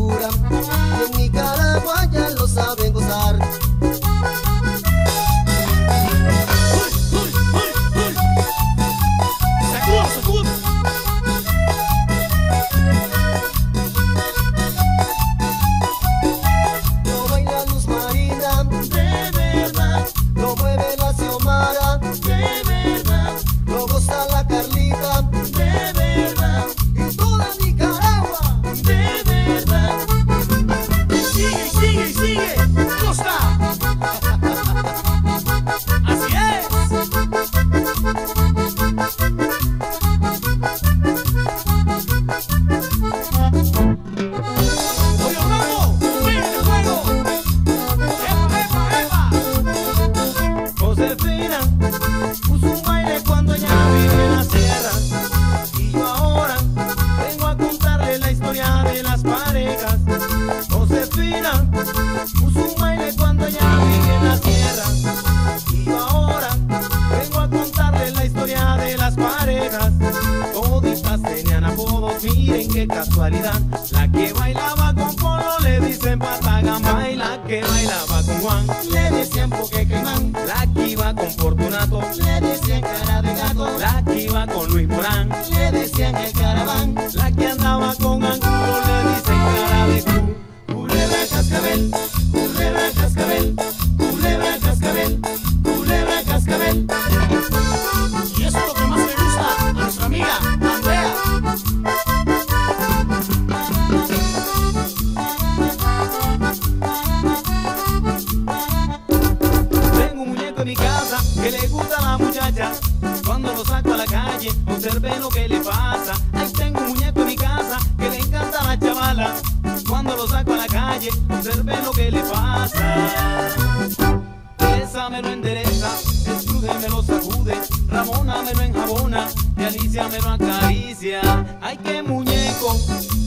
cintura. Y en Nicaragua ya lo saben gozar. Lo baila Luz Marina, de verdad. Lo mueve la Xiomara, de verdad. Lo goza la Carlita, de verdad. Y toda Nicaragua, de verdad. Sigue, sigue, sigue, Costa. Así es. Oye, Orlando, ven de fuego. Epa, epa, epa. Josefina puso un baile cuando ella vive en la sierra. Y yo ahora vengo a contarle la historia de las parejas. Josefina puso un baile cuando ella vive en la sierra. Y yo ahora vengo a contarle la historia de las parejas. Toditas tenían apodos, miren qué casualidad. La que bailaba con Polo le dicen Patagamba. Y la que bailaba con Juan le decían Poque Caimán. La que iba con Fortunato le decían Cara de Gato. La que iba con Luis Morán le decían El Caraván. La que andaba con Angulo le dicen Cara de Cu. Culebra Cascabel, culebra Cascabel, culebra Cascabel, culebra Cascabel. Y eso es lo que más le gusta a nuestra amiga Andrea. Tengo un muñeco en mi casa que le gusta a la muchacha. Cuando lo saco a la calle, observen lo que le pasa. Ahí tengo un muñeco en mi casa que le encanta a la chavala. Cuando lo saco a la calle, observen lo que le pasa. Esa me lo endereza, Scrooge me lo sacude, Ramona me lo enjabona y Alicia me lo acaricia. Ay, qué muñeco